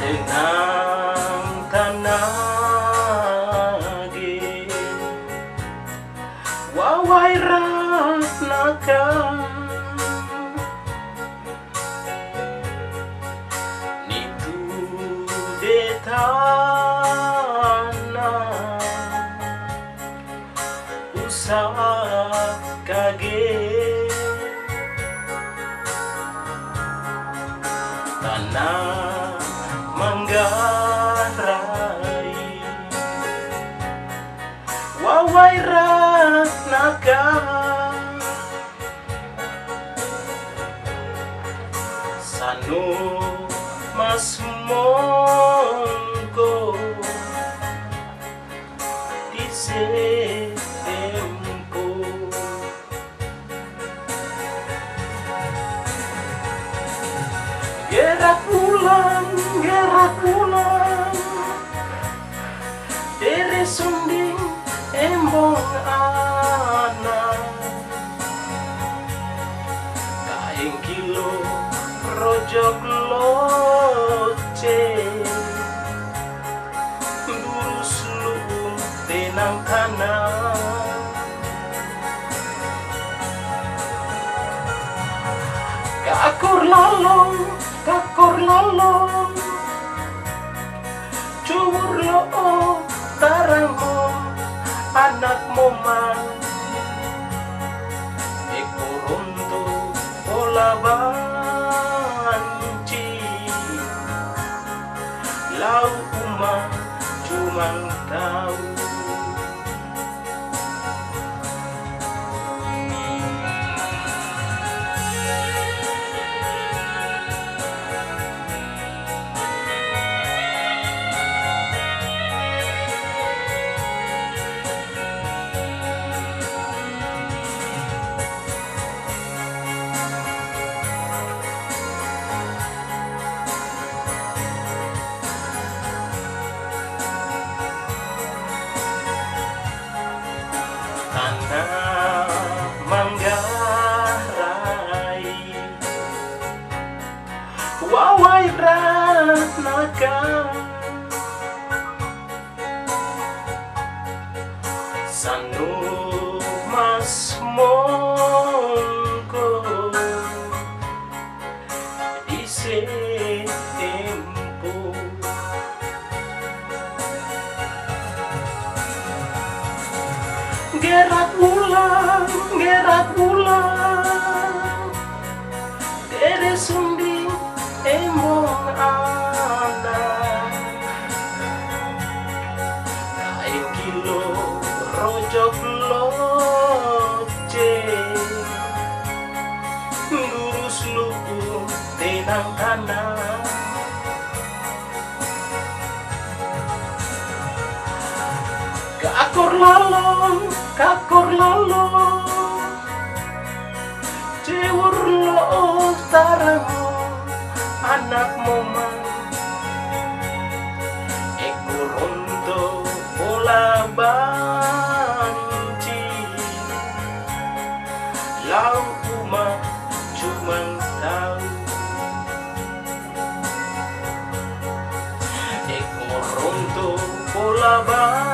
Tenang tanage wawai ratnaka nitu detana usakage tanah manggarai wawai ratnaka sanu mas mongko disempo gerak pulang dari sunding embong anak kaing kilo rojok loce lurus luung tenang tanah kakor lalong cuwur lo tarangmo anak moman ekoronto pola banci lau uma cuman tahu tanah manggarai wawai ratnaka sanu mas mongko disempo gerak ulang dari sunding embong anak kain kilo rojok loce lurus luung tenang tanah kakor lalong cewur lo tarangmo anak moman ekoronto pola banci lau uma cuman tahu ekoronto pola banci